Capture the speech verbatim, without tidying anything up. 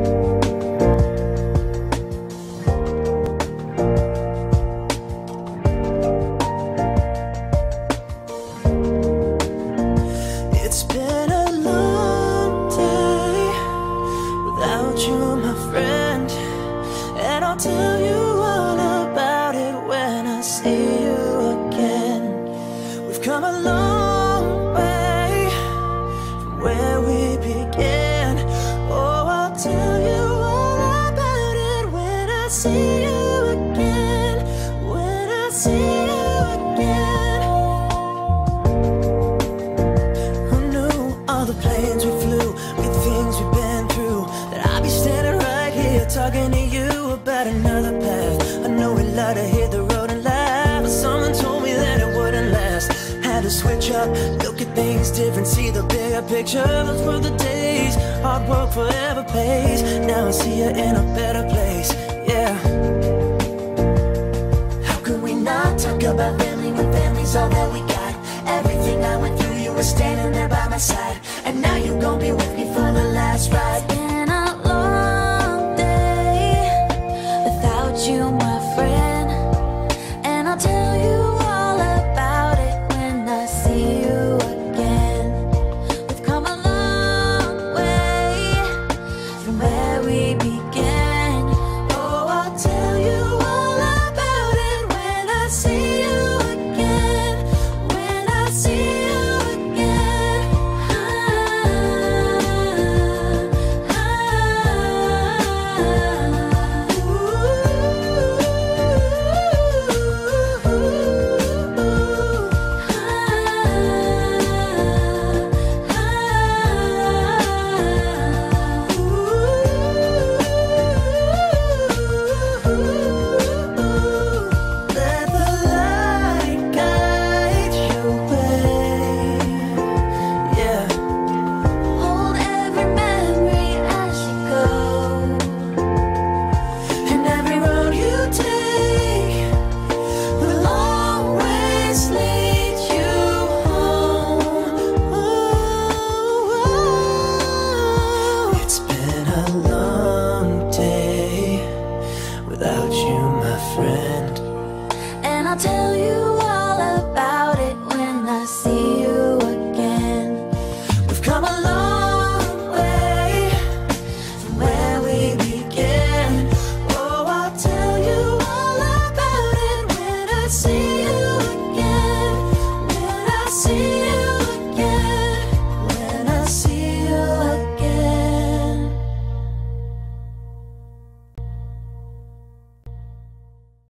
It's been a long day without you, my friend, and I'll tell you all about it when I see you again. We've come a long way from where we began. Oh, I'll tell you all about it when I see you again. When I see you again. Who knew all the planes we flew, with things we've been through, that I'd be standing right here talking to you about another path. I know we like to hit the road and laugh, but someone told me that it wouldn't last. Had to switch up, look at things different, see the bigger picture. Those were the days, hard work forever pays. Now I see you in a better place, yeah. How could we not talk about family when family's all that we got? Everything I went through, you were standing there by my side, and now you're gonna be with me for the last ride.